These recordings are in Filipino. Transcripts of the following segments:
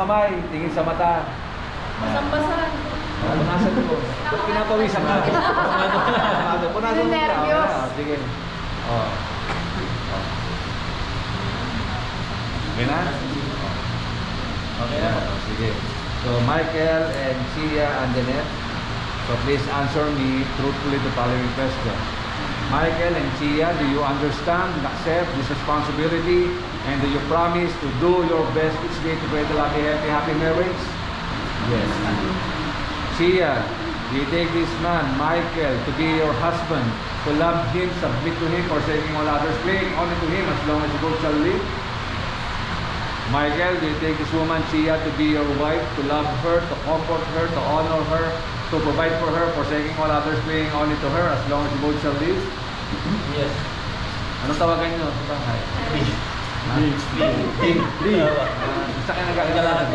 kamay, tingin sa mata. Basang-basan. Punasan ko. Ba't pinapawisan ka? Punasan mo ka. Sige. Oh. Okay na? Okay na. Sige. So, Michael and Sia and Jeanette, so please answer me truthfully the following question. Michael and Sia, do you understand and accept this responsibility, and do you promise to do your best each day to create a happy marriage? Yes. Sia, do you take this man, Michael, to be your husband, to love him, submit to him, forsaking all others, clinging only to him as long as you both shall live? Michael, do you take this woman, Sia, to be your wife, to love her, to comfort her, to honor her, to provide for her, forsaking all others, clinging only to her as long as you both shall live? Yes. Anong tawagan nyo sa bahay? Lee. Basta kayo nagagalit.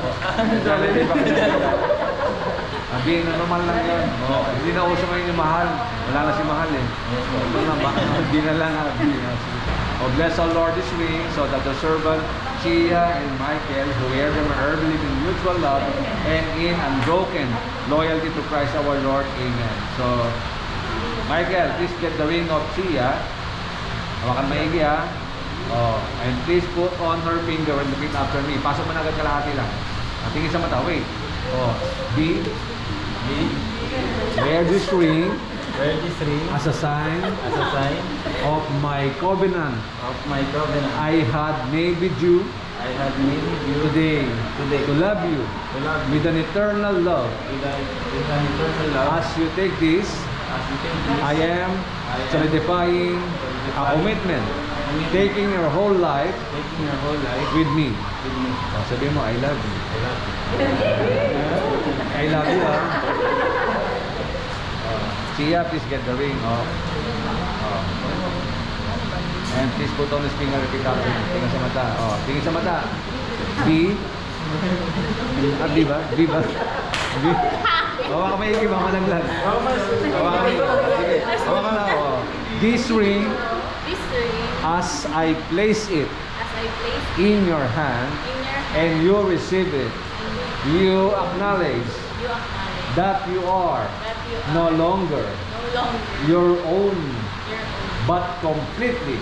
Sabihin na normal lang yun. Hindi na uso ngayon yung mahal. Wala na si mahal eh. Hindi na lang. Oh, bless our Lord this week, so that the servant Sia and Michael, who hear them are believe in mutual love and in unbroken loyalty to Christ our Lord. Amen. So, Michael, please get the ring of Sia. Hawakan maigi ha. Oh, and please put on her finger and repeat after me. Pasok mo na agad kalahati lang. Tingin sa mata. Wait. Oh, B. Wear this ring. Wear this ring as a sign of my covenant. I had made with you today to love you with an eternal love. As you take this, I am solidifying a commitment, taking your whole life with me. Sabihin mo, I love you. I love you. Sia, please get the ring. And please put on this finger, repeat after me. Tingin sa mata. Tingin sa mata. B. B ba? B ba? B. Bawa ka maigi, baka malaglag. Bawa ka maigi. Sige. Bawa ka na. This ring, as I place it in your hand, and you receive it, you acknowledge that you are no longer your own, but completely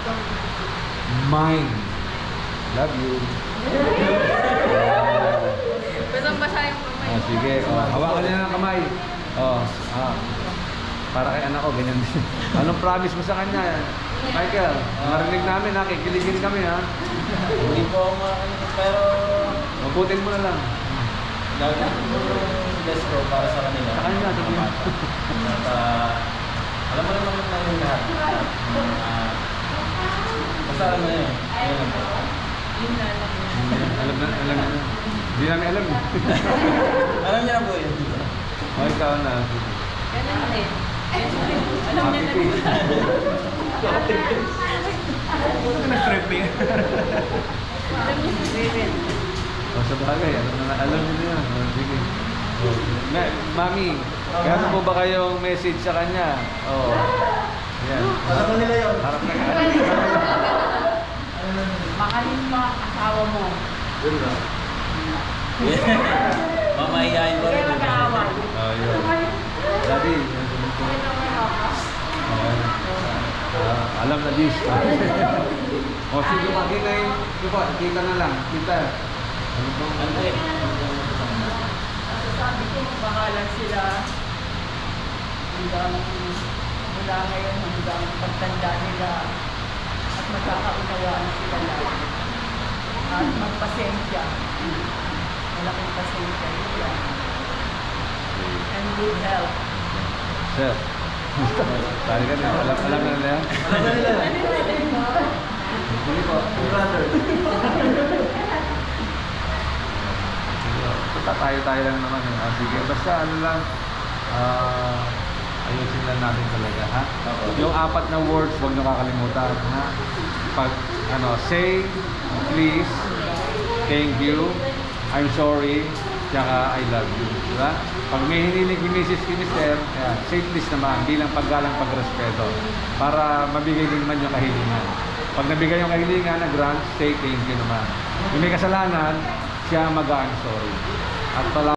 mine. Love you. Basang-basa yung kamay. Sige, hawakan niya ng kamay. Para kay anak ko, ganyan din. Anong promise mo sa kanya? Michael, marinig namin ha, kikiligin kami ha. Hindi po ako pero Mabutin mo na lang. Bless ko para sa kanila. Sa kanya, sabi mo. Alam mo naman na yung lahat. Basta alam na yun. Alam na. Hindi namin alam. Alam niya na po yun. Ikaw na. Ganun din. Alam niya na din. Nag-tripping. Alam niya na din. Sa bagay, alam niyo na yan. Sige. Mami, gano'n po ba kayong message sa kanya? Yan. Alam na nila yun. Harap na ka. Mahalin mo ang asawa mo. Yun ba? Mamahihayin mo rin. Yun. Daddy. Alam na this. Sige, makita yung kita na lang. Kita. Sabi ko, bahala sila hanggang mula ngayon, hanggang pagtanda nila at magkakaunawaan sila lahat. At magpasensya. Malaking pasensya nila. And good health. Sir. Tari ka na. Alam na nila. Alam na nila. Hindi po. Brother. Tayo lang naman. Sige, basta ano lang, ayusin lang natin talaga, ha? Yung 4 na words, huwag nyo kakalimutan, ha? Pag, say, please, thank you, I'm sorry, tsaka I love you, diba? Pag may hinilig ni Mrs. Kinister, say please naman, bilang paggalang pagrespeto, para mabigay din naman yung kahilingan. Pag nabigay yung kahilingan na grant, say thank you naman. Yung may kasalanan, siya mag-sorry. At pala